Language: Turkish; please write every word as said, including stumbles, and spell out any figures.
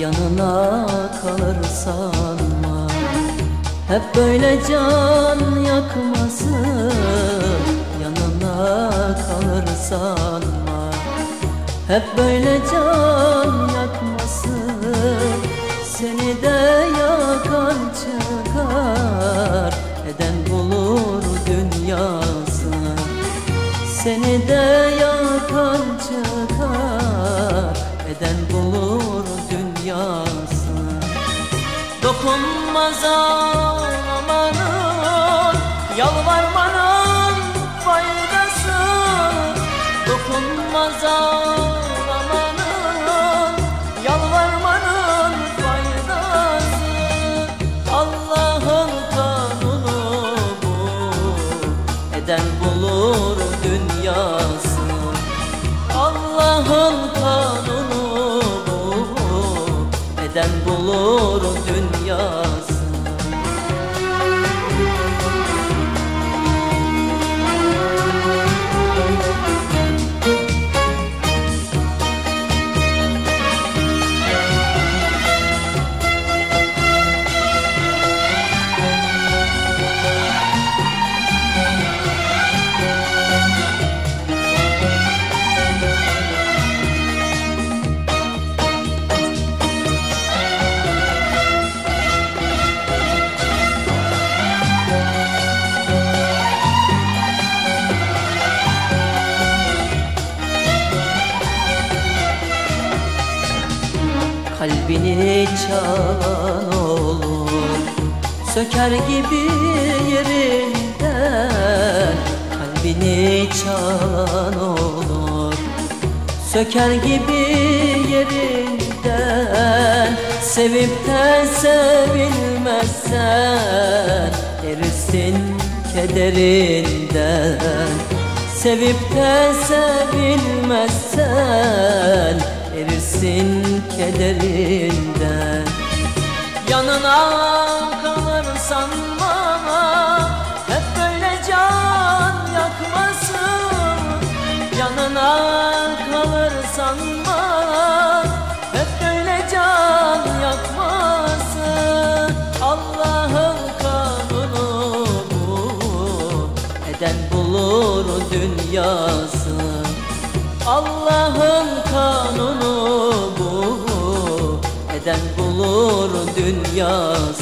yanına kalır sanma. Hep böyle can yakmasın, yanına kalır sanma. Hep böyle can yakmasın, seni de yakan çıkar, eden bulur dünyasını. Seni de yakan çıkar, eden bulur dünyasını. Dokunmaz ağlamanın, yalvarmanın faydası. Dokunmaz ağlamanın, yalvarmanın faydası. Allah'ın kanunu bu, eden bulur dünyası. Allah'ın kanunu bu, eden bulur dünyası. Kalbini çalan olur, söker gibi yerinden. Kalbini çalan olur, söker gibi yerinden. Sevip de sevilmezsen, erirsin kederinden. Sevip de sevilmezsen, erirsin kederinden. Yanına kalır sanma, hep böyle can yakmasın. Yanına kalır sanma, hep böyle can yakmasın. Allah'ın kanunu bu, eden bulur dünyası. Allah'ın kanunu bu, eden bulur dünyası.